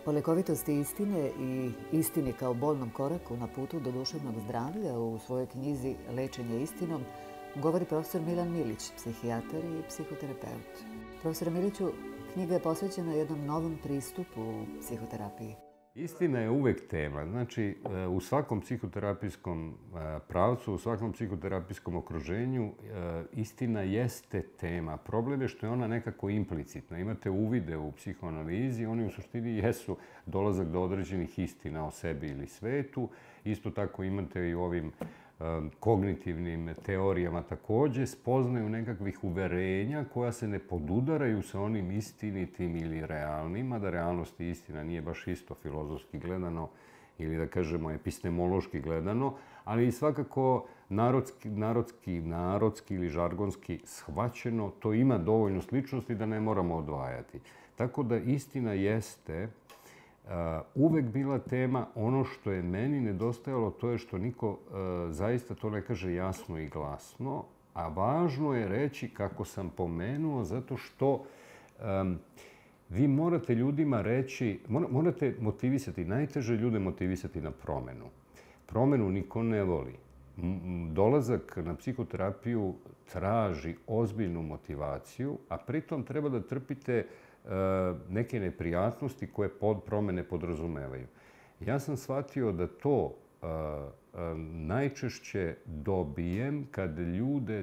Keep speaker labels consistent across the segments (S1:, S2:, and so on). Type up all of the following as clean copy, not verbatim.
S1: O lekovitosti istine i istini kao bolnom koraku na putu do duševnog zdravlja u svojoj knjizi Lečenje istinom govori profesor Milan Milić, psihijatar i psihoterapeut. Profesor Miliću, knjiga je posvećena jednom novom pristupu u psihoterapiji.
S2: Istina je uvek tema. Znači, u svakom psihoterapijskom pravcu, u svakom psihoterapijskom okruženju istina jeste tema. Problem je što je ona nekako implicitna. Imate uvide u psihoanalizi, oni u suštini jesu dolazak do određenih istina o sebi ili svetu. Isto tako imate i u ovim kognitivnim teorijama takođe spoznaju nekakvih uverenja koja se ne podudaraju sa onim istinitim ili realnim, mada realnost i istina nije baš isto filozofski gledano ili da kažemo epistemološki gledano, ali i svakako narodski ili žargonski shvaćeno, to ima dovoljno sličnosti da ne moramo odvajati. Tako da istina jeste uvek bila tema. Ono što je meni nedostajalo, to je što niko zaista to ne kaže jasno i glasno, a važno je reći, kako sam pomenuo, zato što vi morate ljudima reći, morate motivisati, najteže ljude motivisati na promenu. Promenu niko ne voli. Dolazak na psihoterapiju traži ozbiljnu motivaciju, a pritom treba da trpite neke neprijatnosti koje promene podrazumevaju. Ja sam shvatio da to najčešće dobijem kad ljude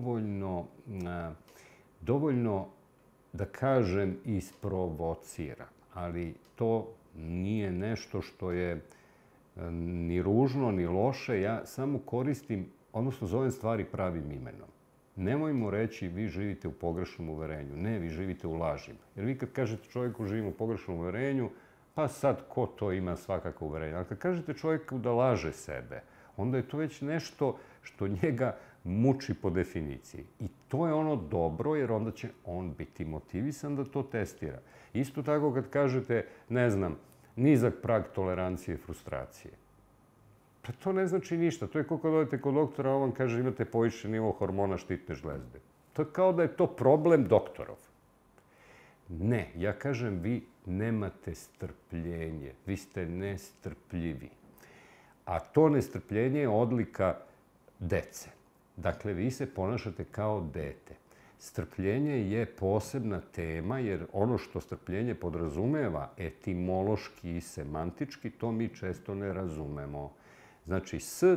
S2: dovoljno, da kažem, isprovocira. Ali to nije nešto što je ni ružno, ni loše. Ja samo koristim, odnosno zovem stvari pravim imenom. Nemojmo reći vi živite u pogrešnom uverenju. Ne, vi živite u lažima. Jer vi kad kažete čovjeku živim u pogrešnom uverenju, pa sad ko to ima svakako uverenje. Ali kad kažete čovjeku da laže sebe, onda je to već nešto što njega muči po definiciji. I to je ono dobro, jer onda će on biti motivisan da to testira. Isto tako kad kažete, ne znam, nizak prag tolerancije i frustracije. Pa to ne znači ništa. To je kao kad odete kod doktora, a on kaže imate povišen nivo hormona štitne žlezde. To je kao da je to problem doktorov. Ne, ja kažem vi nemate strpljenje. Vi ste nestrpljivi. A to nestrpljenje je odlika dece. Dakle, vi se ponašate kao dete. Strpljenje je posebna tema, jer ono što strpljenje podrazumeva etimološki i semantički, to mi često ne razumemo. Znači,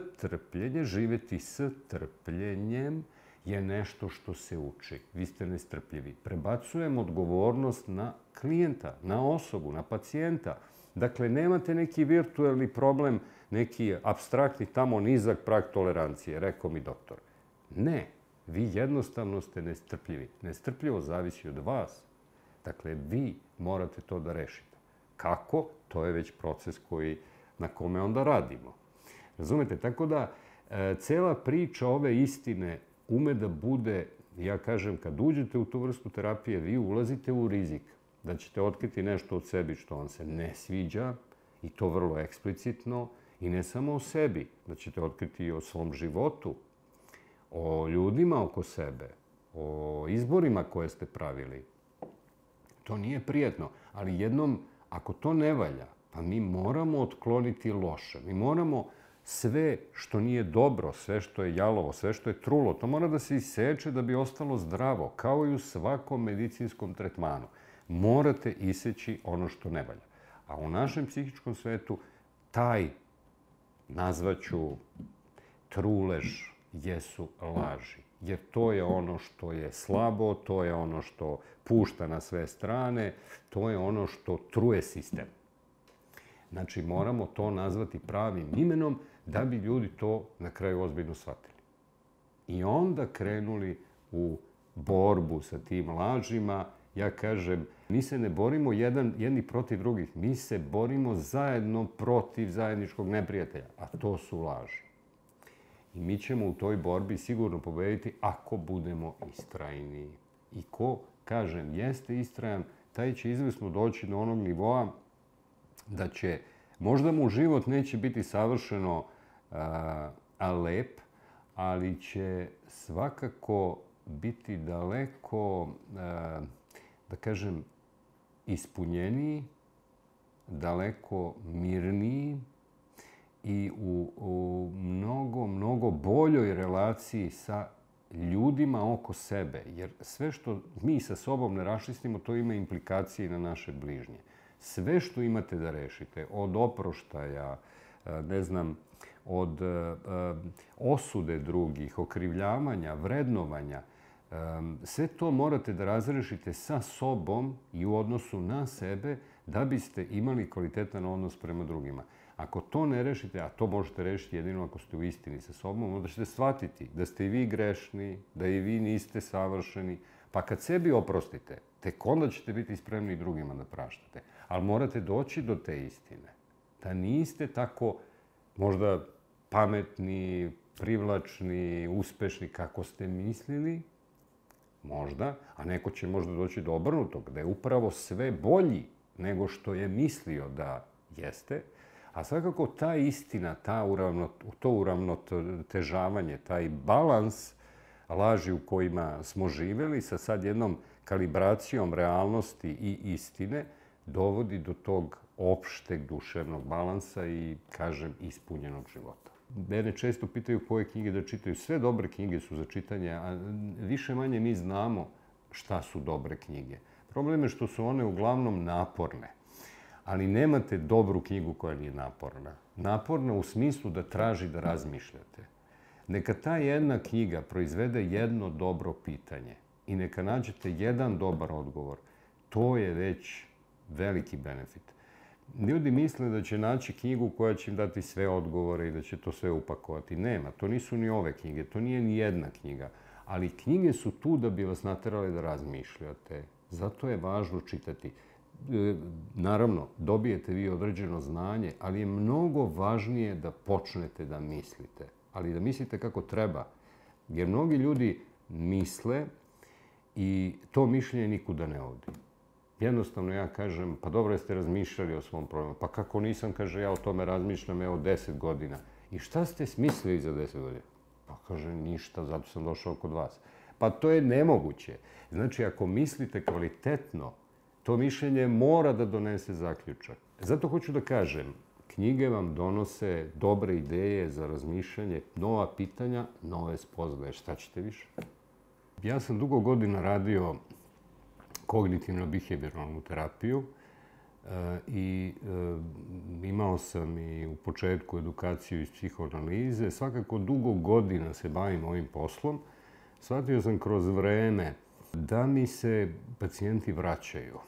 S2: živeti s trpljenjem je nešto što se uči. Vi ste nestrpljivi. Prebacujem odgovornost na klijenta, na osobu, na pacijenta. Dakle, nemate neki virtuelni problem, neki apstraktni tamo nizak prag tolerancije, rekao mi doktor. Ne, vi jednostavno ste nestrpljivi. Nestrpljivo zavisi od vas. Dakle, vi morate to da rešite. Kako? To je već proces na kome onda radimo. Razumete? Tako da, cela priča ove istine ume da bude, ja kažem, kad uđete u tu vrstu terapije, vi ulazite u rizik da ćete otkriti nešto od sebi što vam se ne sviđa, i to vrlo eksplicitno, i ne samo o sebi, da ćete otkriti i o svom životu, o ljudima oko sebe, o izborima koje ste pravili. To nije prijetno, ali jednom, ako to ne valja, pa mi moramo otkloniti loše. Mi moramo sve što nije dobro, sve što je jalovo, sve što je trulo, to mora da se iseče da bi ostalo zdravo, kao i u svakom medicinskom tretmanu. Morate iseći ono što ne valja. A u našem psihičkom svetu taj, nazvaću, trulež jesu laži. Jer to je ono što je slabo, to je ono što pušta na sve strane, to je ono što truje sistem. Znači, moramo to nazvati pravim imenom da bi ljudi to na kraju ozbiljno shvatili. I onda krenuli u borbu sa tim lažima. Ja kažem, mi se ne borimo jedni protiv drugih, mi se borimo zajedno protiv zajedničkog neprijatelja, a to su laži. I mi ćemo u toj borbi sigurno pobediti ako budemo istrajni. I ko, kažem, jeste istrajan, taj će izvesno doći do onog nivoa da će, možda mu život neće biti savršeno lep, ali će svakako biti daleko, da kažem, ispunjeniji daleko mirniji i u mnogo, mnogo boljoj relaciji sa ljudima oko sebe. Jer sve što mi sa sobom ne raščistimo, to ima implikacije i na naše bližnje. Sve što imate da rešite, od oproštaja, ne znam, od osude drugih, okrivljavanja, vrednovanja, sve to morate da razrešite sa sobom i u odnosu na sebe da biste imali kvalitetan odnos prema drugima. Ako to ne rešite, a to možete rešiti jedino ako ste u istini sa sobom, onda ćete shvatiti da ste i vi grešni, da i vi niste savršeni. Pa kad sebi oprostite, tek onda ćete biti spremni i drugima da praštate. Ali morate doći do te istine. Da niste tako možda pametni, privlačni, uspešni kako ste mislili, možda, a neko će možda doći do obrnutog, da je upravo sve bolji nego što je mislio da jeste, a svakako ta istina, to uravnotežavanje, taj balans laži u kojima smo živeli sa sad jednom kalibracijom realnosti i istine dovodi do tog opšteg duševnog balansa i, kažem, ispunjenog života. Mene često pitaju koje knjige da čitaju. Sve dobre knjige su za čitanje, a više manje mi znamo šta su dobre knjige. Problem je što su one uglavnom naporne. Ali nemate dobru knjigu koja nije naporna. Naporna u smislu da traži da razmišljate. Neka ta jedna knjiga proizvede jedno dobro pitanje i neka nađete jedan dobar odgovor. To je već veliki benefit. Ljudi misle da će naći knjigu koja će im dati sve odgovore i da će to sve upakovati. Nema, to nisu ni ove knjige, to nije ni jedna knjiga. Ali knjige su tu da bi vas naterali da razmišljate. Zato je važno čitati. Naravno, dobijete vi određeno znanje, ali je mnogo važnije da počnete da mislite. Ali da mislite kako treba. Jer mnogi ljudi misle i to mišljenje nikuda ne odi. Jednostavno ja kažem, pa dobro jeste razmišljali o svom problemu. Pa kako nisam, kaže, ja o tome razmišljam, evo 10 godina. I šta ste smislili za 10 godina? Pa kaže, ništa, zato sam došao kod vas. Pa to je nemoguće. Znači, ako mislite kvalitetno, to mišljenje mora da donese zaključak. Zato hoću da kažem, knjige vam donose dobre ideje za razmišljanje, nova pitanja, nove spoznaje. Šta ćete više? Ja sam dugo godina radio kognitivno-behavioralnu terapiju i imao sam i u početku edukaciju iz psihoanalize. Svakako dugo godina se bavim ovim poslom. Shvatio sam kroz vreme da mi se pacijenti vraćaju.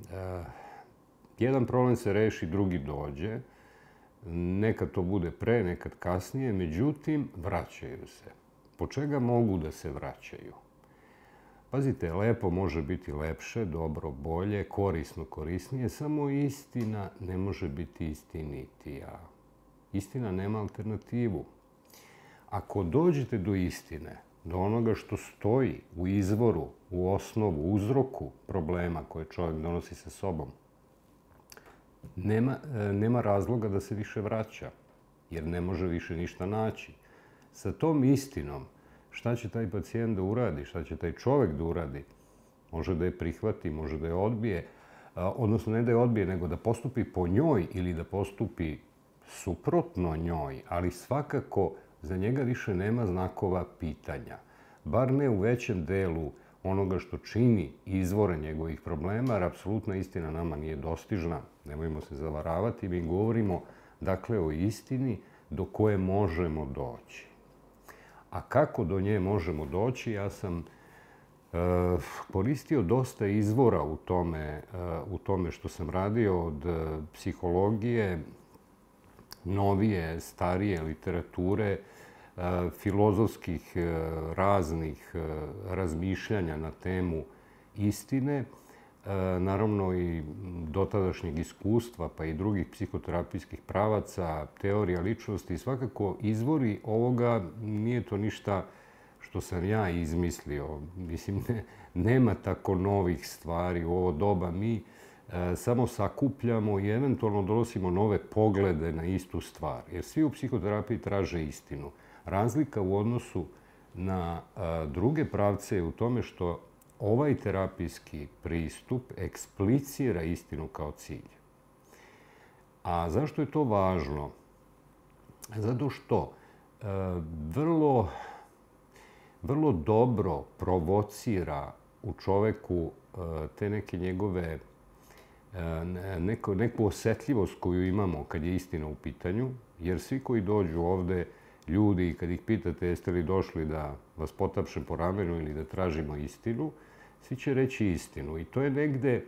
S2: Jedan problem se reši, drugi dođe. Nekad to bude pre, nekad kasnije, međutim, vraćaju se. Po čega mogu da se vraćaju? Pazite, lepo može biti lepše, dobro, bolje, korisno, korisnije, samo istina ne može biti istinitija. Istina nema alternativu. Ako dođete do istine, do onoga što stoji u izvoru, u osnovu, uzroku problema koje čovjek donosi sa sobom, nema razloga da se više vraća, jer ne može više ništa naći. Sa tom istinom, šta će taj pacijent da uradi, šta će taj čovjek da uradi? Može da je prihvati, može da je odbije, odnosno ne da je odbije, nego da postupi po njoj ili da postupi suprotno njoj, ali svakako za njega više nema znakova pitanja. Bar ne u većem delu onoga što čini izvore njegovih problema, jer apsolutna istina nama nije dostižna. Nemojmo se zavaravati, mi govorimo dakle o istini do koje možemo doći. A kako do nje možemo doći, ja sam koristio dosta izvora u tome što sam radio, od psihologije, novije, starije literature, filozofskih raznih razmišljanja na temu istine, naravno i dotadašnjeg iskustva, pa i drugih psihoterapijskih pravaca, teorija ličnosti. Svakako, izvori ovoga nije to ništa što sam ja izmislio. Mislim, nema tako novih stvari u ovo doba. Mi samo sakupljamo i eventualno donosimo nove poglede na istu stvar. Jer svi u psihoterapiji traže istinu. Razlika u odnosu na druge pravce je u tome što ovaj terapijski pristup eksplicira istinu kao cilj. A zašto je to važno? Zato što vrlo dobro provocira u čoveku te neke njegove neku osetljivost koju imamo kad je istina u pitanju, jer svi koji dođu ovde, ljudi, kad ih pitate jeste li došli da vas potapšem po ramenu ili da tražimo istinu, svi će reći istinu. I to je negde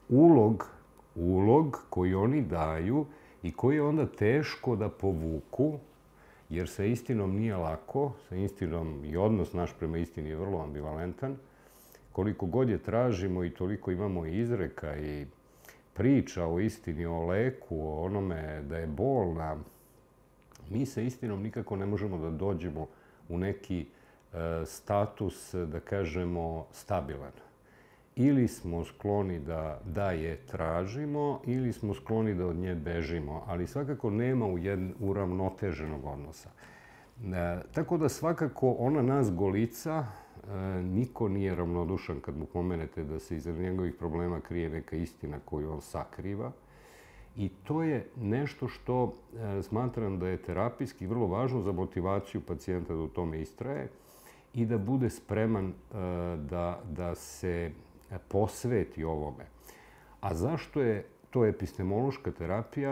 S2: ulog koji oni daju i koji je onda teško da povuku, jer sa istinom nije lako, sa istinom i odnos naš prema istini je vrlo ambivalentan. Koliko god je tražimo i toliko imamo i izreka i priča o istini, o leku, o onome da je bolna, mi sa istinom nikako ne možemo da dođemo u neki status, da kažemo, stabilan. Ili smo skloni da je tražimo, ili smo skloni da od nje bežimo, ali svakako nema uravnoteženog odnosa. Tako da svakako ona nas golica, niko nije ravnodušan kad mu pomenete da se iza njegovih problema krije neka istina koju on sakriva. I to je nešto što smatram da je terapijski vrlo važno za motivaciju pacijenta da u tome istraje i da bude spreman da se posveti ovome. A zašto je to epistemološka terapija?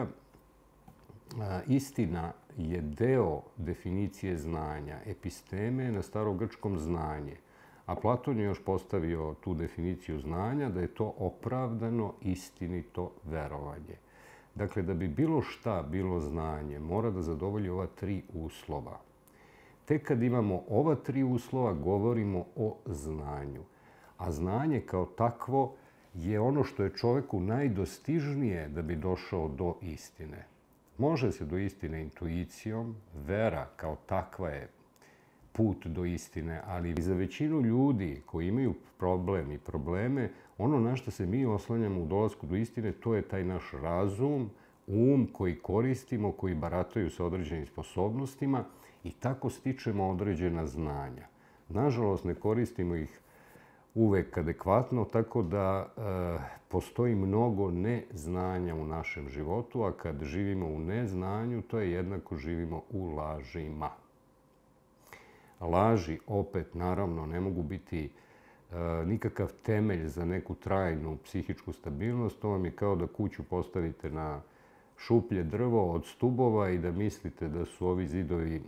S2: Istina je deo definicije znanja. Episteme je na starogrčkom znanje. A Platon je još postavio tu definiciju znanja da je to opravdano, istinito verovanje. Dakle, da bi bilo šta bilo znanje, mora da zadovolji ova tri uslova. Tek kad imamo ova tri uslova, govorimo o znanju. A znanje kao takvo je ono što je čoveku najdostižnije da bi došao do istine. Može se do istine intuicijom, vera kao takva je put do istine, ali za većinu ljudi koji imaju problem i probleme, ono na što se mi oslanjamo u dolasku do istine, to je taj naš razum, koji koristimo, koji barataju sa određenim sposobnostima i tako stičemo određena znanja. Nažalost, ne koristimo ih uvek adekvatno, tako da postoji mnogo neznanja u našem životu, a kad živimo u neznanju, to je jednako živimo u lažima. Laži, opet, naravno, ne mogu biti nikakav temelj za neku trajnu psihičku stabilnost. To vam je kao da kuću postavite na šuplje drvo od stubova i da mislite da su ovi zidovi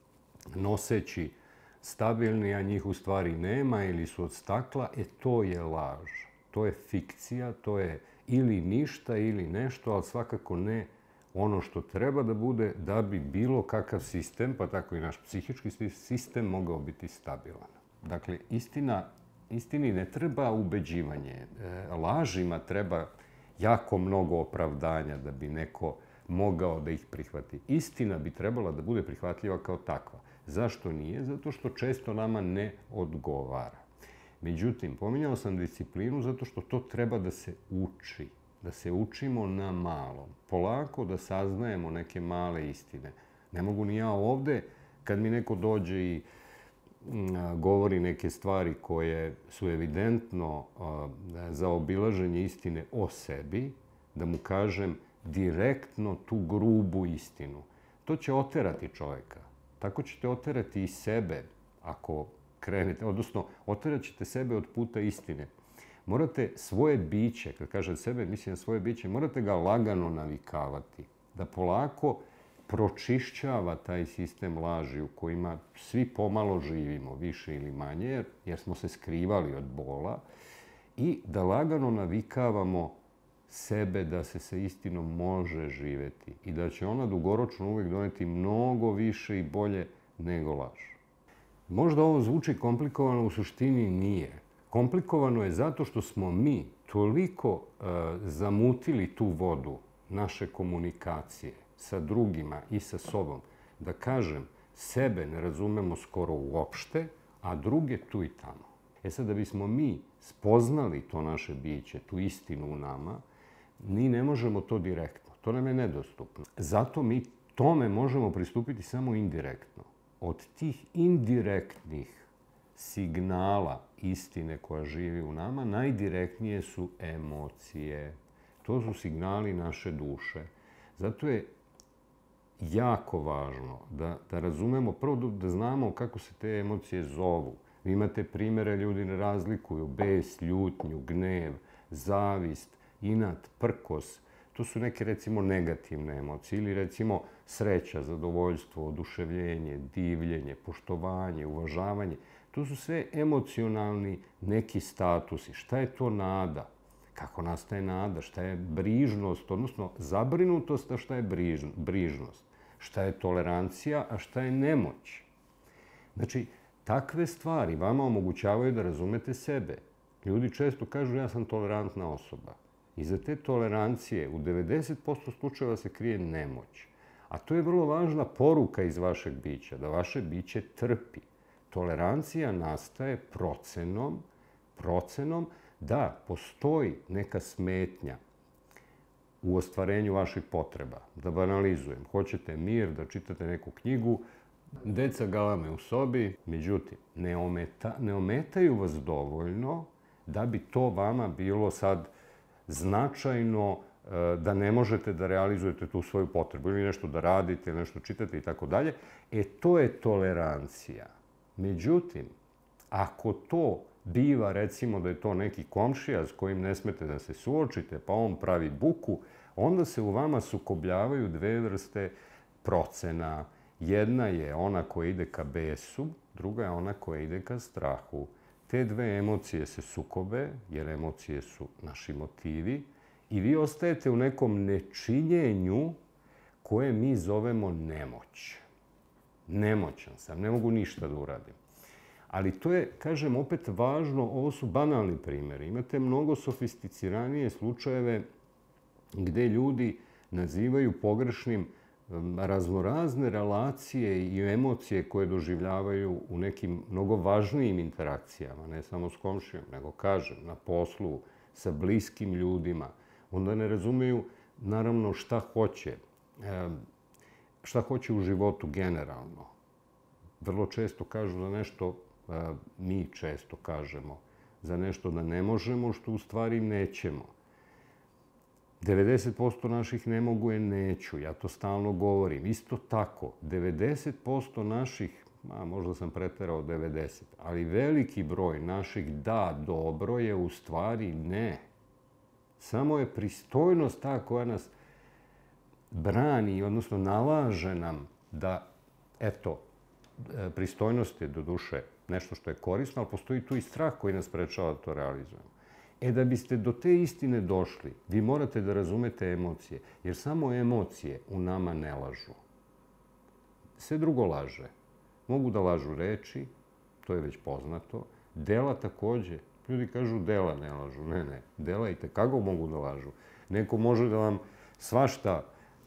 S2: noseći stabilni, a njih u stvari nema ili su od stakla. To je laž. To je fikcija, to je ili ništa ili nešto, ali svakako ne ono što treba da bude da bi bilo kakav sistem, pa tako i naš psihički sistem, mogao biti stabilan. Dakle, istini ne treba ubeđivanje. Lažima treba jako mnogo opravdanja da bi neko mogao da ih prihvati. Istina bi trebala da bude prihvatljiva kao takva. Zašto nije? Zato što često nama ne odgovara. Međutim, pominjao sam disciplinu zato što to treba da se uči. Da se učimo na malom. Polako da saznajemo neke male istine. Ne mogu ni ja ovde, kad mi neko dođe i govori neke stvari koje su evidentno za obilaženje istine o sebi, da mu kažem direktno tu grubu istinu. To će oterati čoveka. Tako ćete oterati i sebe ako krenete, odnosno oterat ćete sebe od puta istine. Morate svoje biće, kad kažem sebe, mislim na svoje biće, morate ga lagano navikavati. Da polako pročišćava taj sistem laži u kojima svi pomalo živimo, više ili manje, jer smo se skrivali od bola, i da lagano navikavamo sebe da se sa istinom može živeti i da će ona dugoročno uvijek doneti mnogo više i bolje nego laž. Možda ovo zvuči komplikovano, u suštini nije. Komplikovano je zato što smo mi toliko zamutili tu vodu naše komunikacije sa drugima i sa sobom, da kažem, sebe ne razumemo skoro uopšte, a druge tu i tamo. Sad, da bismo mi spoznali to naše biće, tu istinu u nama, mi ne možemo to direktno. To nam je nedostupno. Zato mi tome možemo pristupiti samo indirektno. Od tih indirektnih signala istine koja živi u nama, najdirektnije su emocije. To su signali naše duše. Zato je jako važno da razumemo, prvo da znamo kako se te emocije zovu. Vi imate primere, ljudi ne razlikuju bes, ljutnju, gnev, zavist, inat, prkos. To su neke, recimo, negativne emocije. Ili, recimo, sreća, zadovoljstvo, oduševljenje, divljenje, poštovanje, uvažavanje. To su sve emocionalni neki statusi. Šta je to nada? Kako nastaje nada? Šta je brižnost, odnosno zabrinutost, a šta je brižnost? Šta je tolerancija, a šta je nemoć? Znači, takve stvari vama omogućavaju da razumete sebe. Ljudi često kažu ja sam tolerantna osoba. Iza te tolerancije u 90% slučajeva se krije nemoć. A to je vrlo važna poruka iz vašeg bića, da vaše biće trpi. Tolerancija nastaje procenom da postoji neka smetnja u ostvarenju vaših potreba. Da banalizujem, hoćete mir, da čitate neku knjigu, deca galame u sobi, međutim, ne ometaju vas dovoljno da bi to vama bilo sad značajno da ne možete da realizujete tu svoju potrebu ili nešto da radite, ili nešto čitate i tako dalje. To je tolerancija. Međutim, ako to biva, recimo da je to neki komšija s kojim ne smete da se suočite, pa on pravi buku, onda se u vama sukobljavaju dve vrste procena. Jedna je ona koja ide ka besu, druga je ona koja ide ka strahu. Te dve emocije se sukobe, jer emocije su naši motivi, i vi ostajete u nekom nečinjenju koje mi zovemo nemoć. Nemoćan sam, ne mogu ništa da uradim. Ali to je, kažem, opet važno, ovo su banalni primjeri. Imate mnogo sofisticiranije slučajeve gde ljudi nazivaju pogrešnim raznorazne relacije i emocije koje doživljavaju u nekim mnogo važnijim interakcijama, ne samo s komšijom, nego, kažem, na poslu, sa bliskim ljudima. Onda ne razumeju, naravno, šta hoće u životu generalno. Vrlo često kažu da nešto, mi često kažemo, za nešto da ne možemo, što u stvari nećemo. 90% naših ne mogu je neću, ja to stalno govorim. Isto tako, 90% naših, možda sam preterao 90, ali veliki broj naših da, dobro je u stvari ne. Samo je pristojnost ta koja nas brani, odnosno nalaže nam da, eto, pristojnost je doduše nešto što je korisno, ali postoji tu i strah koji nas sprečava da to realizujemo. Da biste do te istine došli, vi morate da razumete emocije, jer samo emocije u nama ne lažu. Sve drugo laže. Mogu da lažu reči, to je već poznato, dela takođe. Ljudi kažu dela ne lažu. Ne. Dela i tekako mogu da lažu. Neko može da vam svašta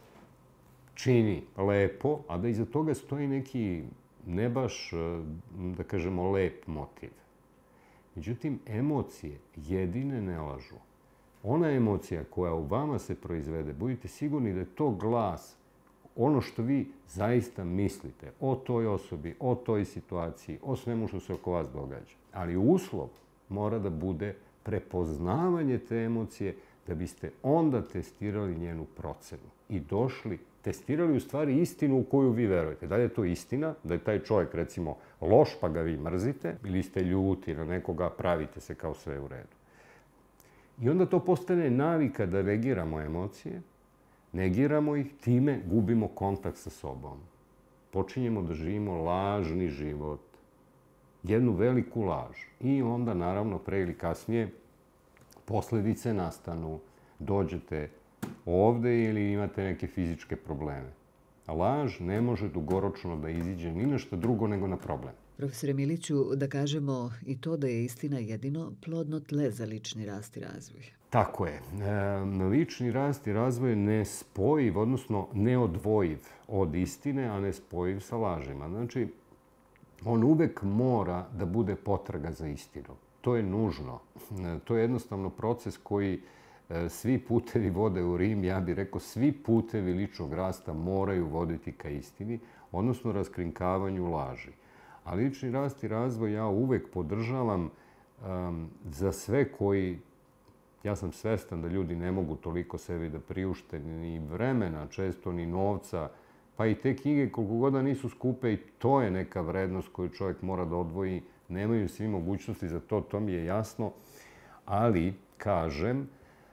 S2: čini lepo, a da iza toga stoji neki ne baš, da kažemo, lep motiv. Međutim, emocije jedine ne lažu. Ona emocija koja u vama se proizvede, budite sigurni da je to glas, ono što vi zaista mislite o toj osobi, o toj situaciji, o svemu što se oko vas događa. Ali uslov mora da bude prepoznavanje te emocije da biste onda testirali njenu procenu i testirali u stvari istinu u koju vi verujete. Da li je to istina, da je taj čovjek, recimo, loš pa ga vi mrzite, ili ste ljuti na nekoga, pravite se kao sve u redu. I onda to postane navika da negiramo emocije, negiramo ih, time gubimo kontakt sa sobom. Počinjemo da živimo lažni život. Jednu veliku laž. I onda, naravno, pre ili kasnije, posledice nastanu. Dođete ovde ili imate neke fizičke probleme. A laž ne može dugoročno da iziđe ni na što drugo nego na problem.
S1: Profesore Miliću, da kažemo i to da je istina jedino plodno tle za lični rast i razvoj.
S2: Tako je. Lični rast i razvoj je nespojiv, odnosno neodvojiv od istine, a nespojiv sa lažima. Znači, on uvek mora da bude potraga za istinom. To je nužno. To je jednostavno proces koji svi putevi vode u Rim. Ja bih rekao, svi putevi ličnog rasta moraju voditi ka istini, odnosno raskrinkavanju laži. A lični rast i razvoj ja uvek podržavam za sve koji Ja sam svestan da ljudi ne mogu toliko sebi da priušte ni vremena, često ni novca, pa i te knjige koliko god da nisu skupe i to je neka vrednost koju čovjek mora da odvoji. Nemaju svi mogućnosti za to, to mi je jasno, ali, kažem,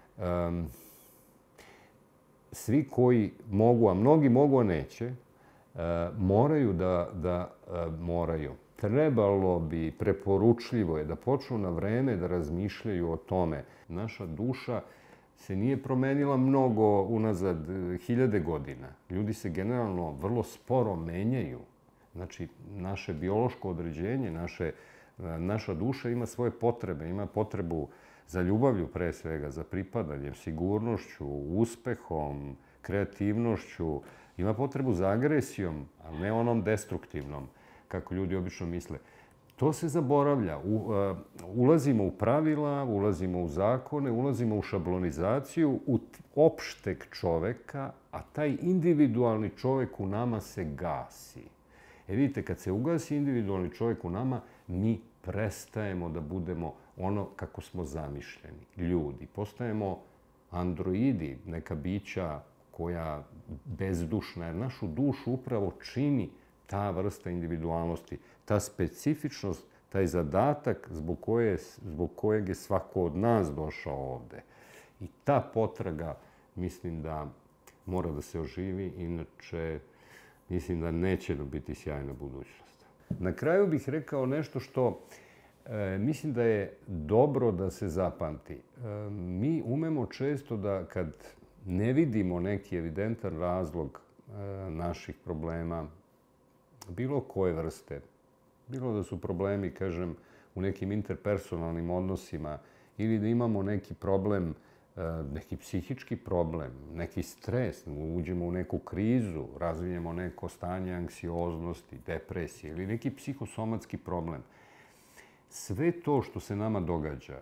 S2: svi koji mogu, a mnogi mogu, a neće, moraju moraju. Trebalo bi, preporučljivo je da počnu na vreme da razmišljaju o tome. Naša duša se nije promenila mnogo unazad 1000 godina. Ljudi se generalno vrlo sporo menjaju. Znači, naše biološko određenje, naša duša ima svoje potrebe, ima potrebu za ljubavlju pre svega, za pripadanjem, sigurnošću, uspehom, kreativnošću, ima potrebu za agresijom, a ne onom destruktivnom, kako ljudi obično misle. To se zaboravlja. Ulazimo u pravila, ulazimo u zakone, ulazimo u šablonizaciju opšteg čoveka, a taj individualni čovek u nama se gasi. Vidite, kad se ugasi individualni čovjek u nama, mi prestajemo da budemo ono kako smo zamišljeni, ljudi. Postajemo androidi, neka bića koja bezdušna, jer našu dušu upravo čini ta vrsta individualnosti, ta specifičnost, taj zadatak zbog kojeg je svako od nas došao ovde. I ta potraga, mislim da mora da se oživi, inače mislim da neće biti sjajna budućnost. Na kraju bih rekao nešto što mislim da je dobro da se zapamti. Mi umemo često da kad ne vidimo neki evidentan razlog naših problema, bilo koje vrste, bilo da su problemi, kažem, u nekim interpersonalnim odnosima ili da imamo neki problem, neki psihički problem, neki stres, uđemo u neku krizu, razvijemo neko stanje anksioznosti, depresije ili neki psihosomatski problem. Sve to što se nama događa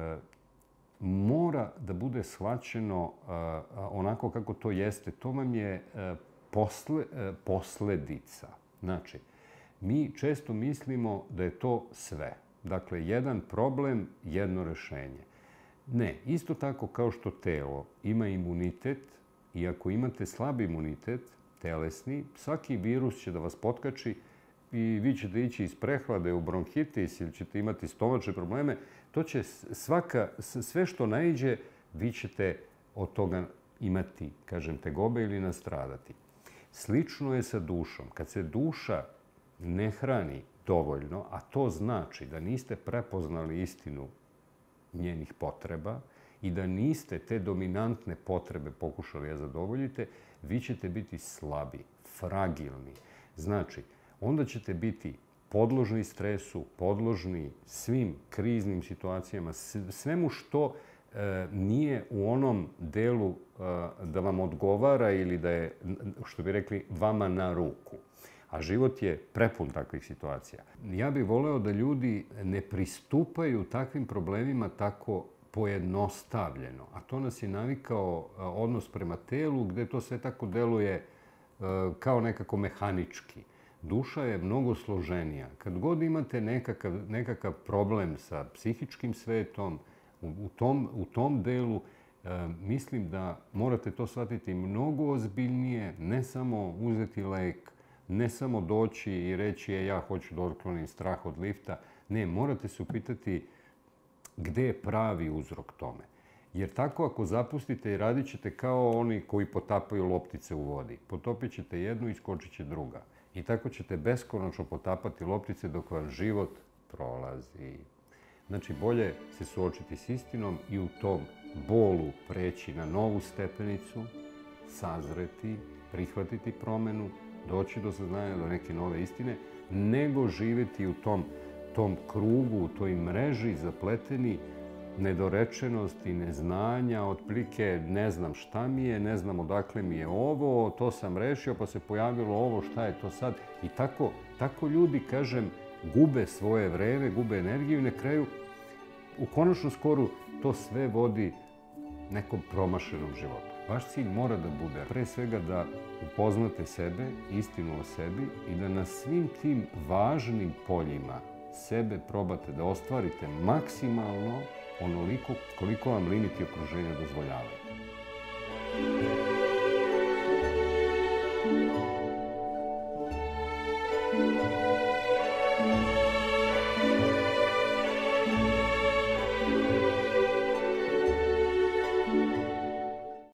S2: mora da bude shvaćeno onako kako to jeste. To vam je posledica. Znači, mi često mislimo da je to sve. Dakle, jedan problem, jedno rešenje. Ne, isto tako kao što telo ima imunitet i ako imate slab imunitet, telesni, svaki virus će da vas potkači i vi ćete ići iz prehlade u bronhitis ili ćete imati stomačne probleme. To će sve što naiđe, vi ćete od toga imati, kažem, tegobe ili nastradati. Slično je sa dušom. Kad se duša ne hrani dovoljno, a to znači da niste prepoznali istinu njenih potreba i da niste te dominantne potrebe pokušali da zadovoljite, vi ćete biti slabi, fragilni. Znači, onda ćete biti podložni stresu, podložni svim kriznim situacijama, svemu što nije u onom delu da vam odgovara ili da je, što bi rekli, vama na ruku. A život je prepun takvih situacija. Ja bih voleo da ljudi ne pristupaju takvim problemima tako pojednostavljeno. A to nas je navikao odnos prema telu, gde to sve tako deluje kao nekako mehanički. Duša je mnogo složenija. Kad god imate nekakav problem sa psihičkim svetom, u tom delu, mislim da morate to shvatiti mnogo ozbiljnije, ne samo uzeti lek, ne samo doći i reći ja hoću da otklonim strah od lifta. Ne, morate se upitati gde je pravi uzrok tome. Jer tako ako zapustite i radit ćete kao oni koji potapaju loptice u vodi. Potopit ćete jednu i skočit će druga. I tako ćete beskonačno potapati loptice dok vam život prolazi. Znači, bolje se suočiti s istinom i u tom bolu preći na novu stepenicu, sazreti, prihvatiti promenu, doći do saznanja do neke nove istine, nego živeti u tom krugu, u toj mreži zapleteni nedorečenosti, neznanja, otprilike ne znam šta mi je, ne znam odakle mi je ovo, to sam rešio, pa se pojavilo ovo, šta je to sad. I tako ljudi, kažem, gube svoje vreme, gube energiju i na kraju, u konačnom skoru, to sve vodi nekom promašenom životu. Vaš cilj mora da bude, pre svega, da upoznate sebe, istinu o sebi i da na svim tim važnim poljima sebe probate da ostvarite maksimalno onoliko koliko vam limiti okruženja dozvoljavaju.